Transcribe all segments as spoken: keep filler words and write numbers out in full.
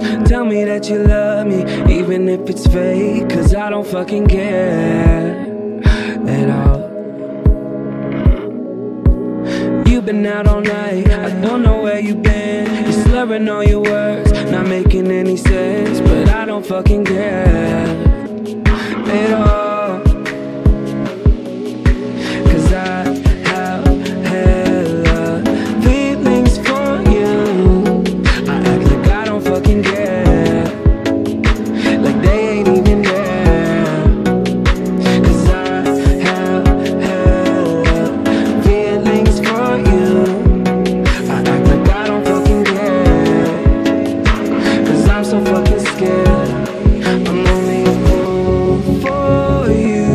Tell me that you love me, even if it's fake, cause I don't fucking care at all. You've been out all night, I don't know where you've been. You're slurring all your words, not making any sense, but I don't fucking care at all. Cause I have hella feelings for you. I act like I don't fucking care, like they ain't even there. Cause I have hella feelings for you. I act like I don't fucking care, cause I'm so fucking scared. I'm only a fool for you,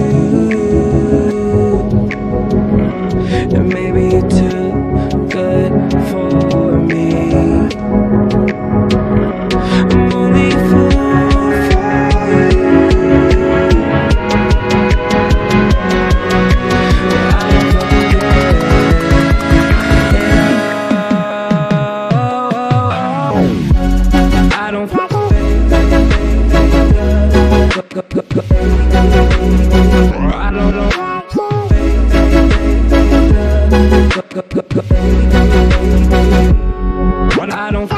and maybe you're too good for me. I'm only a fool for you. I don't fucking care. I don't fucking I don't know. When I don't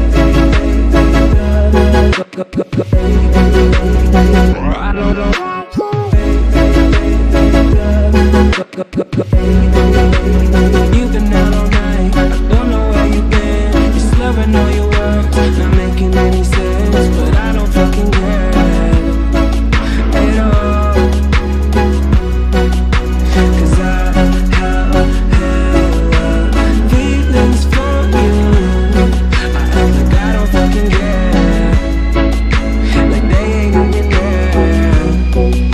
I don't know. You've been out all night, I don't know where you've been. You're slurring all your words, not making any sense, but I don't fucking care at all. Cause I have hella feelings for you. I act like I don't fucking care, like they ain't even there.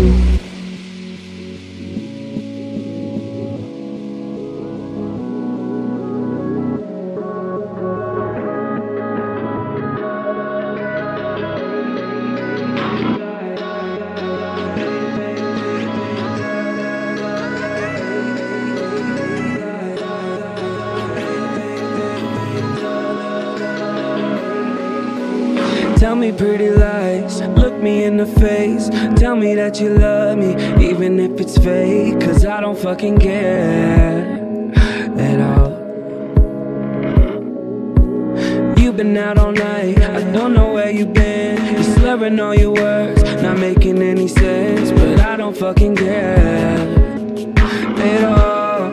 Tell me pretty lies, look me in the face. Tell me that you love me, even if it's fake, cause I don't fucking care at all. You've been out all night, I don't know where you've been. You're slurring all your words, not making any sense, but I don't fucking care at all.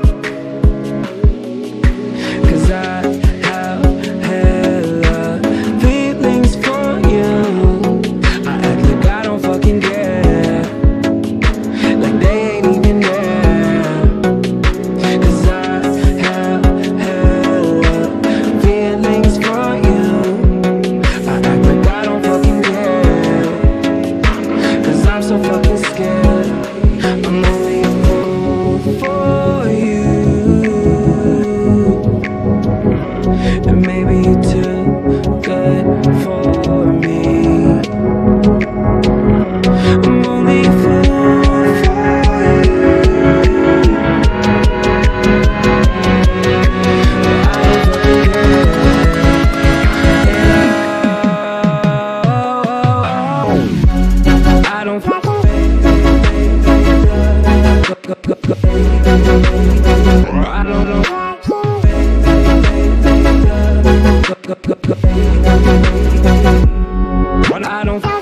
Cause I have hella feelings for you. I act like I don't fucking care, like they ain't even there. Cause I have hella feelings for you. I act like I don't fucking care, cause I'm so fucking scared. I'm only a fool for you, and maybe you're too good for me. I'm only a fool for you. I don't fucking care. I don't fucking I don't know. When I don't